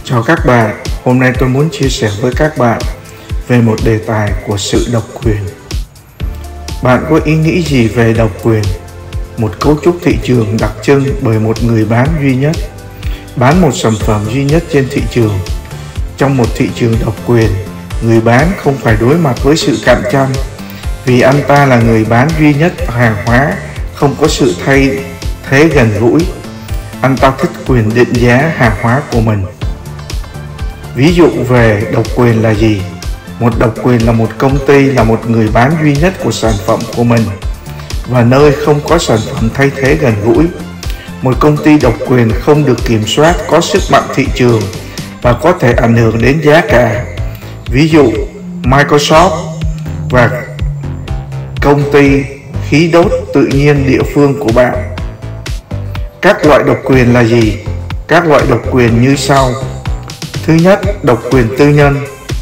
Chào các bạn, hôm nay tôi muốn chia sẻ với các bạn về một đề tài của sự độc quyền. Bạn có ý nghĩ gì về độc quyền? Một cấu trúc thị trường đặc trưng bởi một người bán duy nhất, bán một sản phẩm duy nhất trên thị trường. Trong một thị trường độc quyền, người bán không phải đối mặt với sự cạnh tranh, vì anh ta là người bán duy nhất hàng hóa, không có sự thay thế gần gũi. Anh ta thích quyền định giá hàng hóa của mình. Ví dụ về độc quyền là gì? Một độc quyền là một công ty là một người bán duy nhất của sản phẩm của mình và nơi không có sản phẩm thay thế gần gũi. Một công ty độc quyền không được kiểm soát, có sức mạnh thị trường và có thể ảnh hưởng đến giá cả. Ví dụ Microsoft và công ty khí đốt tự nhiên địa phương của bạn. Các loại độc quyền là gì? Các loại độc quyền như sau. Thứ nhất, độc quyền tư nhân.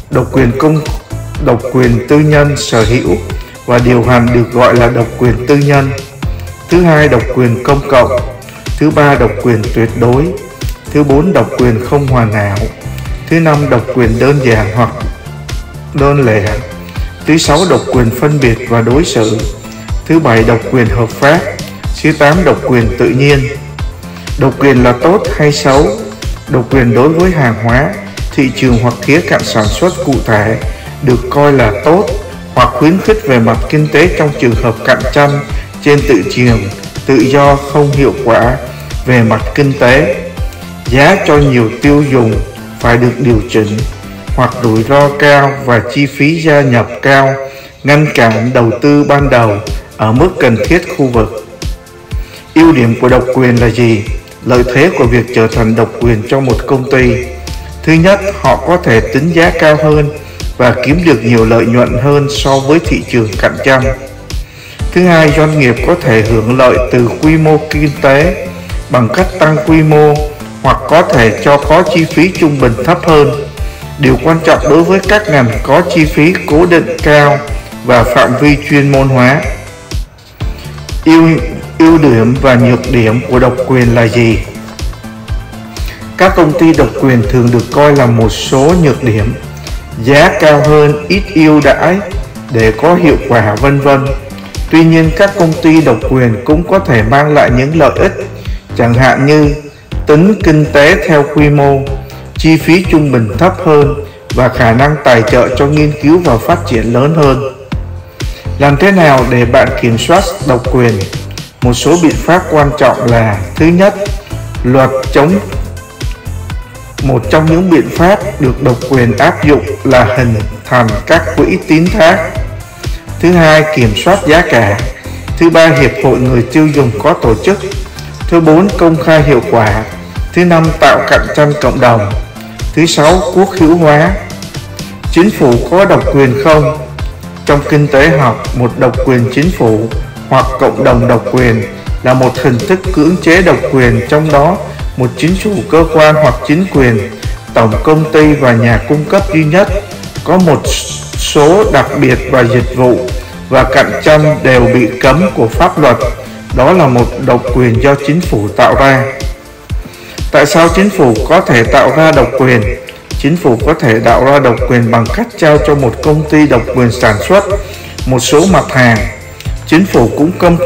Độc quyền tư nhân sở hữu và điều hành được gọi là độc quyền tư nhân. Thứ hai, độc quyền công cộng. Thứ ba, độc quyền tuyệt đối. Thứ bốn, độc quyền không hoàn hảo. Thứ năm, độc quyền đơn giản hoặc đơn lẻ. Thứ sáu, độc quyền phân biệt và đối xử. Thứ bảy, độc quyền hợp pháp. Thứ tám, độc quyền tự nhiên. Độc quyền là tốt hay xấu? Độc quyền đối với hàng hóa, thị trường hoặc khía cạnh sản xuất cụ thể được coi là tốt hoặc khuyến khích về mặt kinh tế trong trường hợp cạnh tranh trên thị trường tự do không hiệu quả về mặt kinh tế. Giá cho nhiều tiêu dùng phải được điều chỉnh, hoặc rủi ro cao và chi phí gia nhập cao, ngăn cản đầu tư ban đầu ở mức cần thiết khu vực. Ưu điểm của độc quyền là gì? Lợi thế của việc trở thành độc quyền cho một công ty. Thứ nhất, họ có thể tính giá cao hơn và kiếm được nhiều lợi nhuận hơn so với thị trường cạnh tranh. Thứ hai, doanh nghiệp có thể hưởng lợi từ quy mô kinh tế bằng cách tăng quy mô hoặc có thể cho có chi phí trung bình thấp hơn. Điều quan trọng đối với các ngành có chi phí cố định cao và phạm vi chuyên môn hóa. Ưu điểm và nhược điểm của độc quyền là gì? Các công ty độc quyền thường được coi là một số nhược điểm: giá cao hơn, ít ưu đãi để có hiệu quả, vân vân. Tuy nhiên, các công ty độc quyền cũng có thể mang lại những lợi ích, chẳng hạn như tính kinh tế theo quy mô, chi phí trung bình thấp hơn và khả năng tài trợ cho nghiên cứu và phát triển lớn hơn. Làm thế nào để bạn kiểm soát độc quyền? Một số biện pháp quan trọng là: thứ nhất, luật chống. Một trong những biện pháp được độc quyền áp dụng là hình thành các quỹ tín thác. Thứ hai, kiểm soát giá cả. Thứ ba, hiệp hội người tiêu dùng có tổ chức. Thứ bốn, công khai hiệu quả. Thứ năm, tạo cạnh tranh cộng đồng. Thứ sáu, quốc hữu hóa. Chính phủ có độc quyền không? Trong kinh tế học, một độc quyền chính phủ hoặc cộng đồng độc quyền là một hình thức cưỡng chế độc quyền, trong đó một chính chủ, cơ quan hoặc chính quyền, tổng công ty và nhà cung cấp duy nhất có một số đặc biệt và dịch vụ và cạnh tranh đều bị cấm của pháp luật. Đó là một độc quyền do chính phủ tạo ra. Tại sao chính phủ có thể tạo ra độc quyền? Chính phủ có thể tạo ra độc quyền bằng cách trao cho một công ty độc quyền sản xuất một số mặt hàng. Chính phủ cũng cung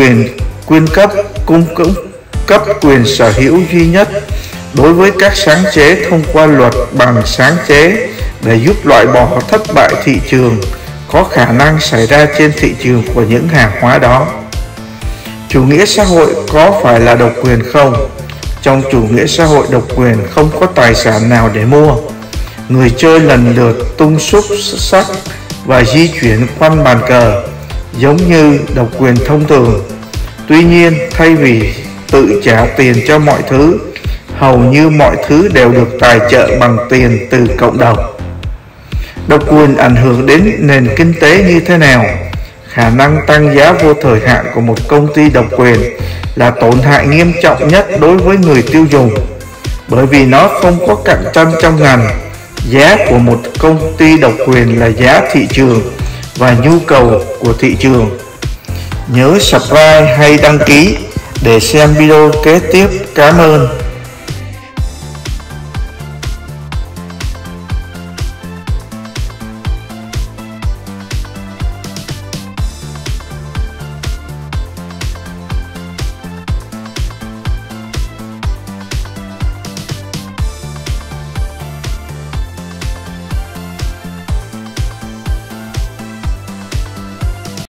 cấp quyền sở hữu duy nhất đối với các sáng chế thông qua luật bằng sáng chế để giúp loại bỏ thất bại thị trường có khả năng xảy ra trên thị trường của những hàng hóa đó. Chủ nghĩa xã hội có phải là độc quyền không? Trong chủ nghĩa xã hội độc quyền không có tài sản nào để mua. Người chơi lần lượt tung xúc sắc và di chuyển quanh bàn cờ giống như độc quyền thông thường. Tuy nhiên, thay vì tự trả tiền cho mọi thứ, hầu như mọi thứ đều được tài trợ bằng tiền từ cộng đồng. Độc quyền ảnh hưởng đến nền kinh tế như thế nào? Khả năng tăng giá vô thời hạn của một công ty độc quyền là tổn hại nghiêm trọng nhất đối với người tiêu dùng, bởi vì nó không có cạnh tranh trong ngành. Giá của một công ty độc quyền là giá thị trường và nhu cầu của thị trường. Nhớ subscribe hay đăng ký để xem video kế tiếp. Cảm ơn.